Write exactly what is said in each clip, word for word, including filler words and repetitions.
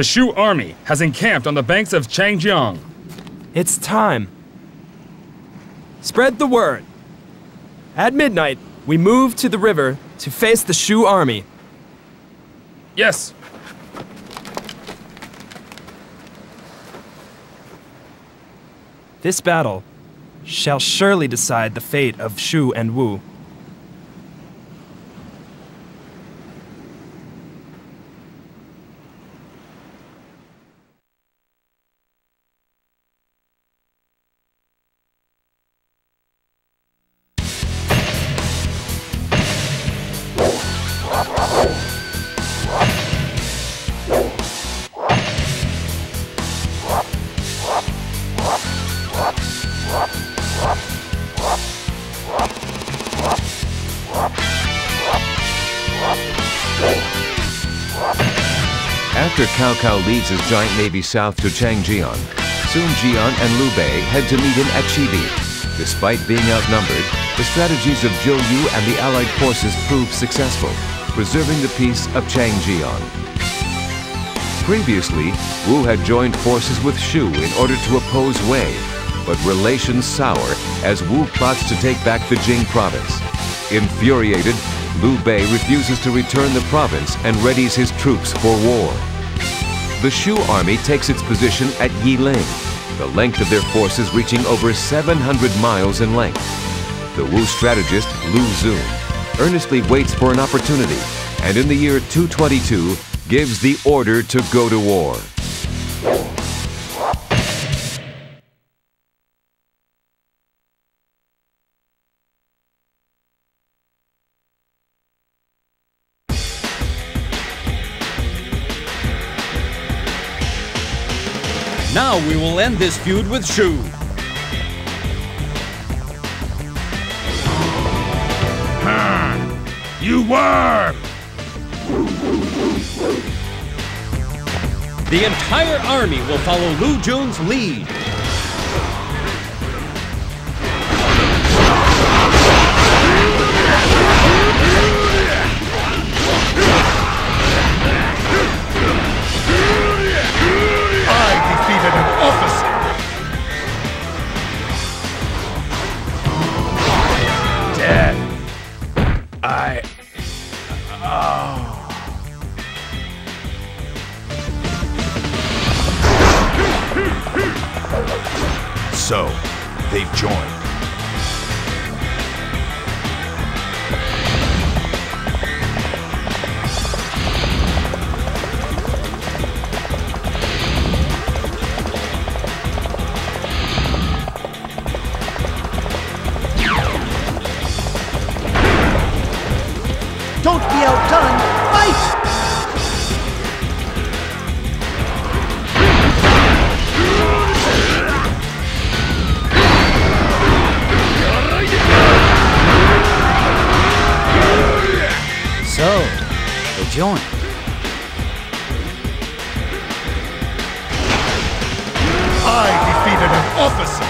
The Shu army has encamped on the banks of Changjiang. It's time. Spread the word. At midnight, we move to the river to face the Shu army. Yes. This battle shall surely decide the fate of Shu and Wu. After Cao Cao leads his giant navy south to Changjiang, soon Jian and Liu Bei head to meet him at Chibi. Despite being outnumbered, the strategies of Zhou Yu and the allied forces proved successful, preserving the peace of Changjiang. Previously, Wu had joined forces with Shu in order to oppose Wei, but relations sour as Wu plots to take back the Jing province. Infuriated, Liu Bei refuses to return the province and readies his troops for war. The Shu army takes its position at Yi Ling, the length of their forces reaching over seven hundred miles in length. The Wu strategist, Lu Xun, earnestly waits for an opportunity, and in the year two twenty-two, gives the order to go to war. Now we will end this feud with Shu. Ha! You worm! The entire army will follow Lu Jun's lead. So, they've joined. Don't be outdone! Fight! So, they joined. I defeated an officer!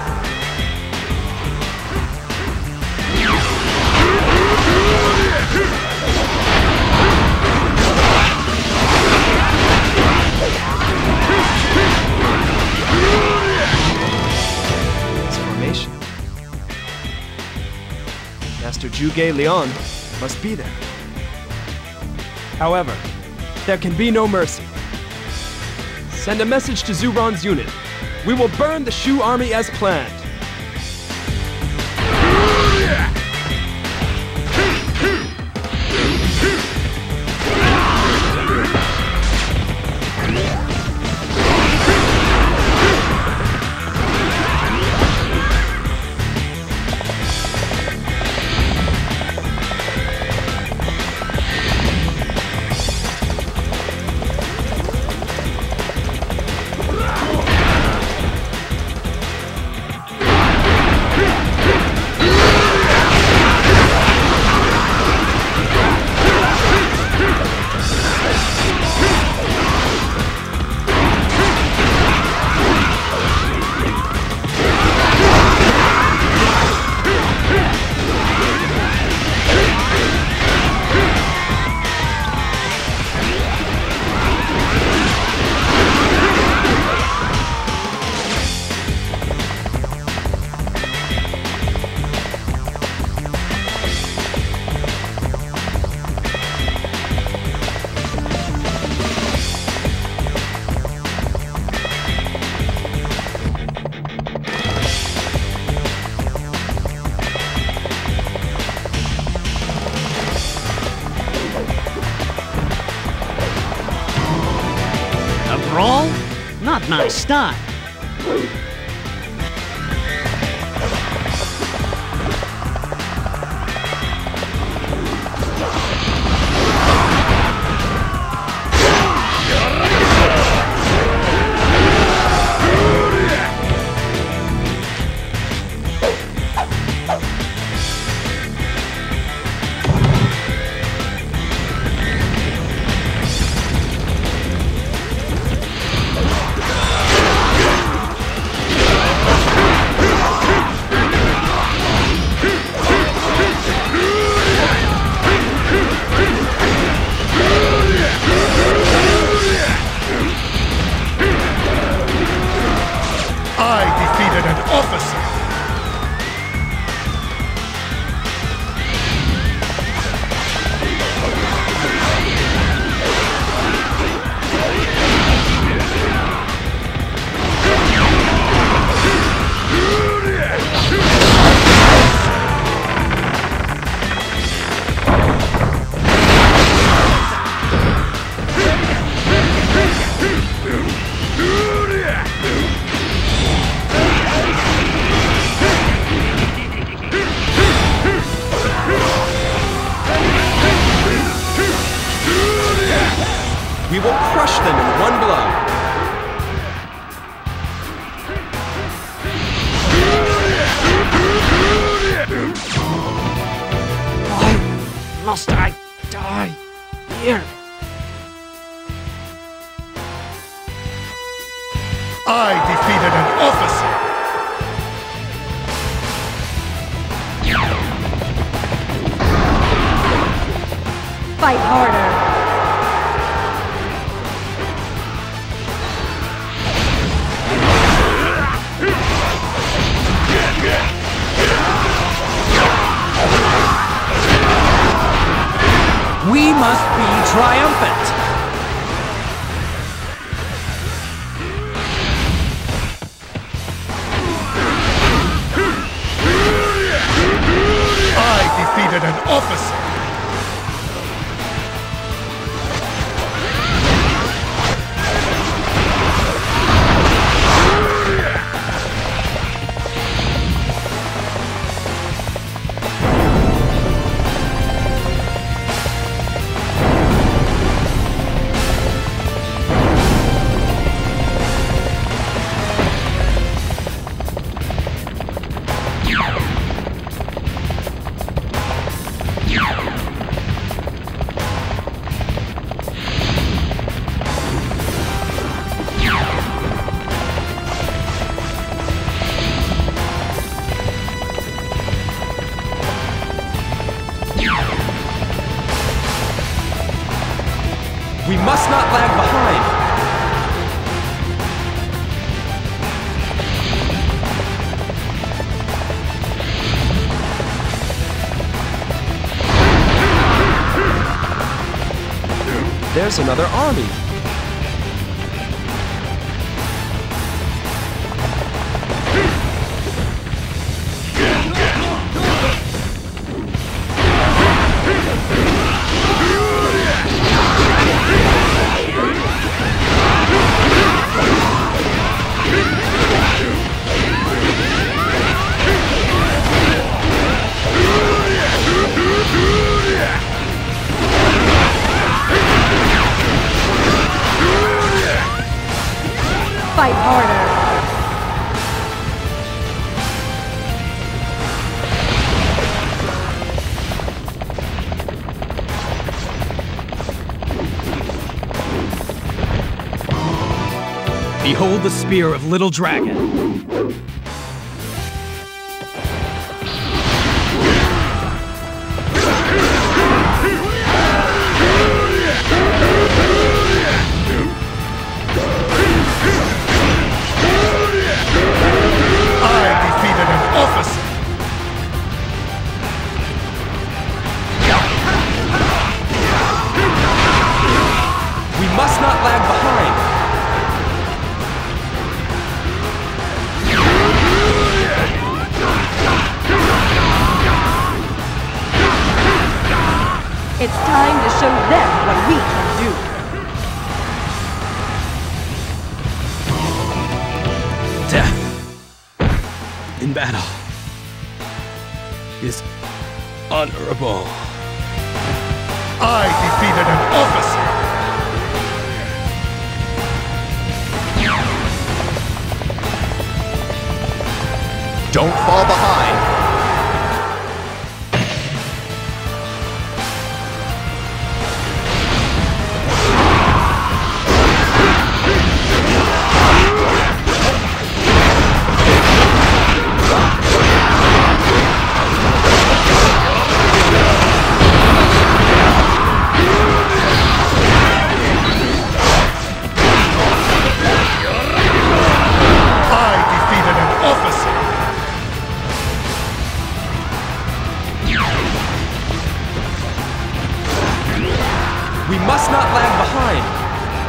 This formation. Master Zhuge Liang must be there. However, there can be no mercy. Send a message to Zhu Ran's unit. We will burn the Shu army as planned. Not my style. We will crush them in one blow. Why must I die here? I defeated an officer! Fight harder! We must be triumphant! I defeated an officer! We must not lag behind. There's another army. Fight harder! Behold the spear of Little Dragon. Must not lag behind. battle is honorable. I defeated an officer! Don't fall behind. We must not lag behind.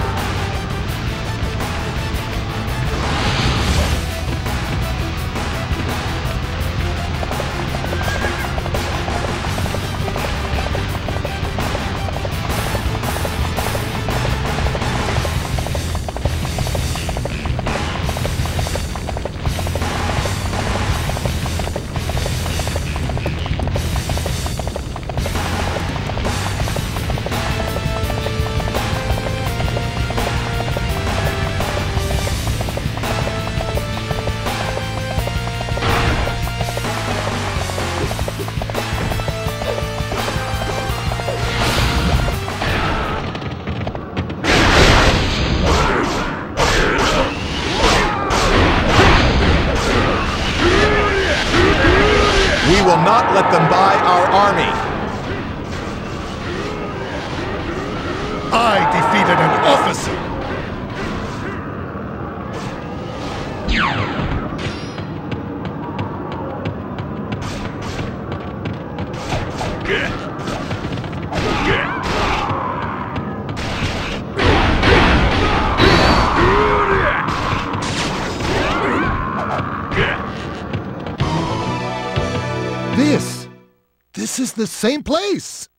We will not let them buy our army. I defeated an officer. This, this is the same place.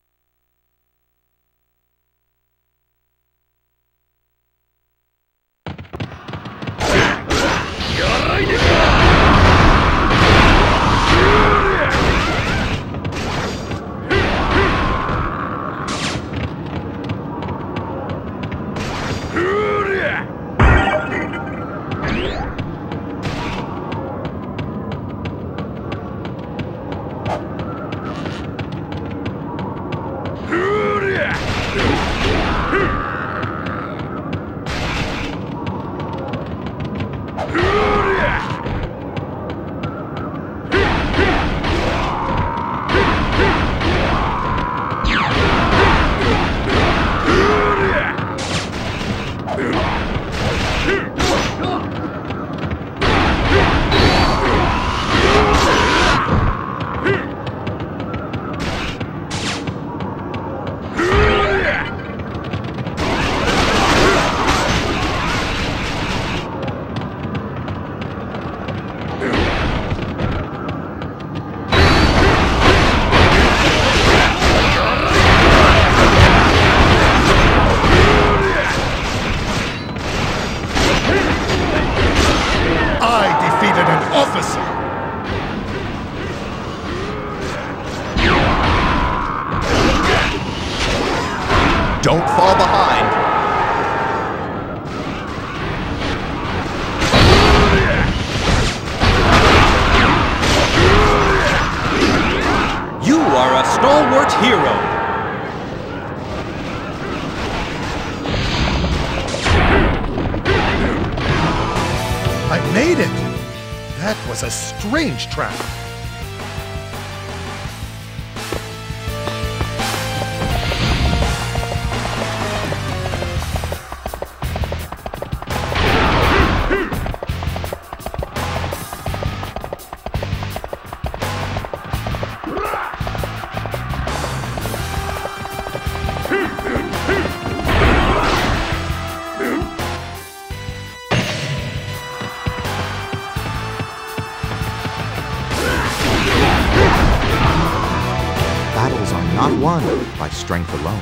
Don't fall behind. You are a stalwart hero. I made it! That was a strange trap. Battles are not won by strength alone.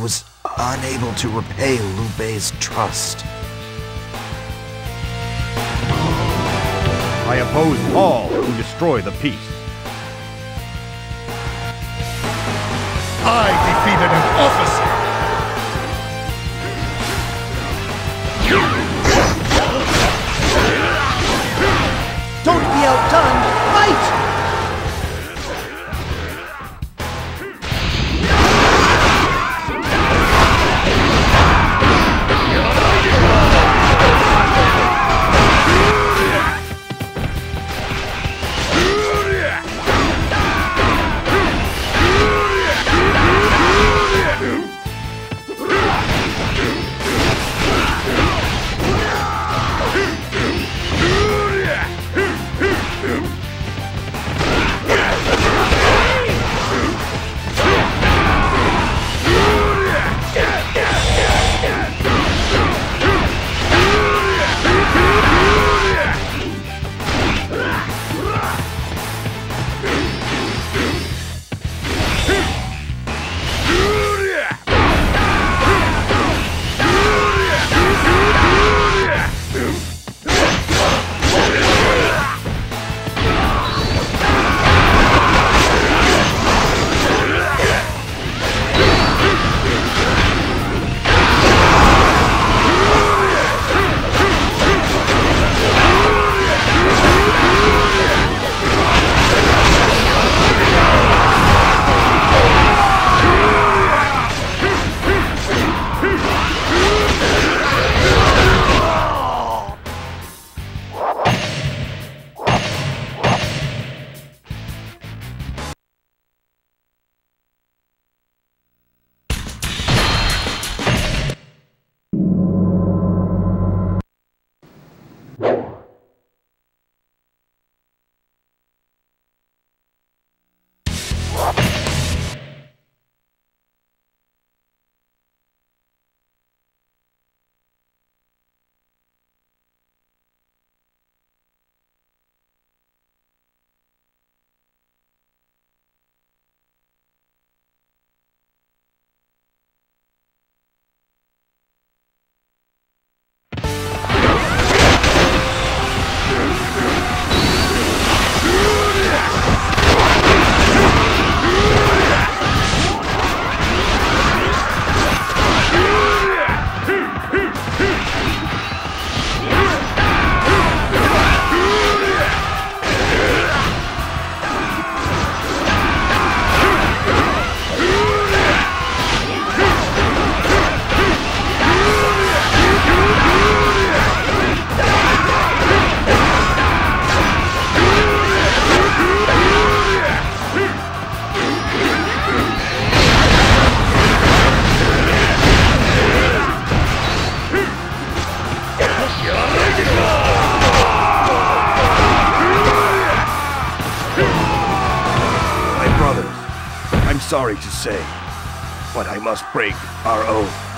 was unable to repay Liu Bei's trust. I oppose all who destroy the peace. I defeated an officer! Don't be outdone! Fight! Sorry to say, but I must break our oath.